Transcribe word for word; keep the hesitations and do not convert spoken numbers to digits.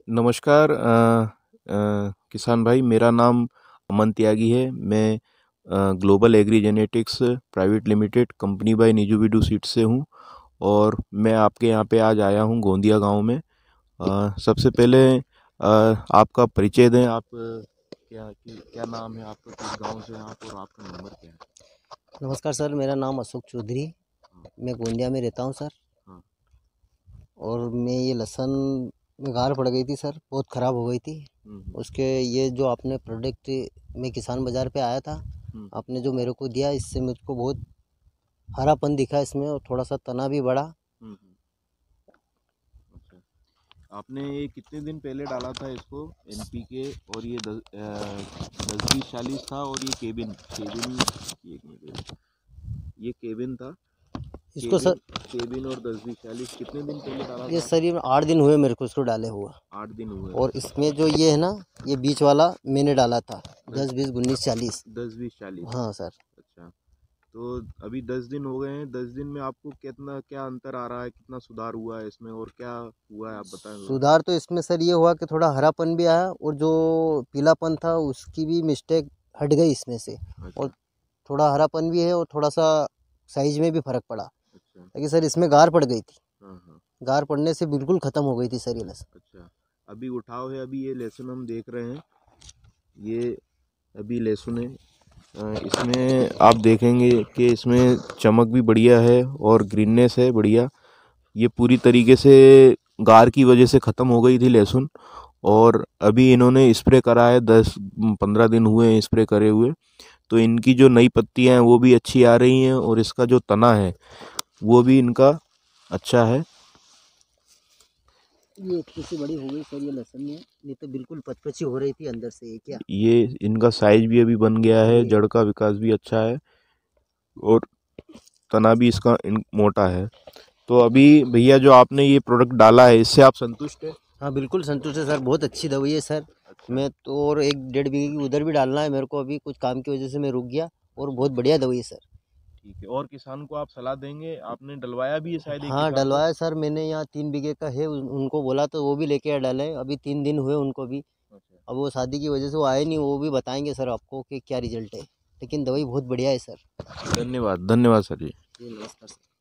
नमस्कार अ, अ, किसान भाई, मेरा नाम अमन त्यागी है। मैं अ, global agri genetics private limited company by Nuziveedu seeds से हूँ और मैं आपके यहाँ पे आज आया हूँ गोंदिया गांव में। अ, सबसे पहले अ, आपका परिचय दें। आप अ, क्या कि, क्या नाम है आपका, किस गांव से हैं आप और आपका नंबर क्या है? नमस्कार सर, मेरा नाम अशोक चौधरी। हाँ। मैं गोंदिया में रहता हूँ सर। हाँ। और मैं ये लहसुन में गार पड़ गई थी सर, बहुत ख़राब हो गई थी। हम्म। हम्म। उसके ये जो आपने प्रोडक्ट, मैं किसान बाज़ार पे आया था, हम्म। आपने जो मेरे को दिया, इससे मुझको बहुत हरापन दिखा इसमें और थोड़ा सा तना भी बढ़ा। हम्म। हम्म। अच्छा, आपने ये कितने दिन पहले डाला था इसको, एनपीके? और ये दस दस बीस चालीस था और ये केबिन केबिन एक मिनट, ये केबिन था। इसको केबिन सर, केबिन और दस बीस चालीस कितने दिन पहले डाला ये था सर, आपने? ये आठ दिन हुए मेरे को इसको डाले हुआ। आठ दिन हुए। और इसमें जो ये है ना, ये बीच वाला मैंने डाला था दस दस बीस उन्नीस चालीस। दस बीस चालीस। हाँ सर। अच्छा, तो अभी दस दिन हो गए हैं। दस दिन में आपको कितना क्या अंतर आ रहा है, कितना सुधार हुआ है इसमें और क्या हुआ है, आप बताएं थोड़ा। सुधार तो इसमें सर ये हुआ कि थोड़ा हरापन भी आया और जो पीलापन था उसकी भी मिस्टेक हट गई इसमें से। और अच्छा। थोड़ा हरापन भी है और थोड़ा सा साइज में भी फ़र्क पड़ा। अच्छा। लेकिन सर इसमें गार पड़ गई थी। हाँ हाँ। गार पड़ने से बिल्कुल ख़त्म हो गई थी सर ये लहसुन। अच्छा, अभी उठाव है, अभी ये लहसुन हम देख रहे हैं। ये अभी लहसुन है। अ, इसमें आप देखेंगे कि इसमें चमक भी बढ़िया है और ग्रीननेस है बढ़िया। ये पूरी तरीके से गार की वजह से ख़त्म हो गई थी लहसुन। और अभी इन्होंने स्प्रे करा है, दस पंद्रह दिन हुए हैं स्प्रे करे हुए। तो इनकी जो नई पत्तियां हैं वो भी अच्छी आ रही हैं और इसका जो तना है वो भी इनका अच्छा है। ये इतनी सी बड़ी हो गई सर ये लहसुन में, नहीं तो बिल्कुल पचपची हो रही थी अंदर से ये क्या। ये इनका साइज भी अभी बन गया है, ये जड़ का विकास भी अच्छा है और तना भी इसका इन, मोटा है। तो अभी भैया, जो आपने ये प्रोडक्ट डाला है, इससे आप संतुष्ट है? हाँ बिल्कुल संतुष्ट है सर, बहुत अच्छी दवाई है सर। अच्छा। मैं तो और एक डेढ़ बीघे की उधर भी डालना है मेरे को, अभी कुछ काम की वजह से मैं रुक गया। और बहुत बढ़िया दवाई है सर। ठीक है, और किसान को आप सलाह देंगे? आपने डलवाया भी है शायद एक हाँ किसान को। डलवाया सर मैंने, यहाँ तीन बीघे का है, उन- उनको बोला तो वो भी लेके डाले, अभी तीन दिन हुए उनको भी। अच्छा। अब वो शादी की वजह से वो आए नहीं, वो भी बताएंगे सर आपको कि क्या रिजल्ट है। लेकिन दवाई बहुत बढ़िया है सर। धन्यवाद, धन्यवाद सर जी। जी नमस्कार सर।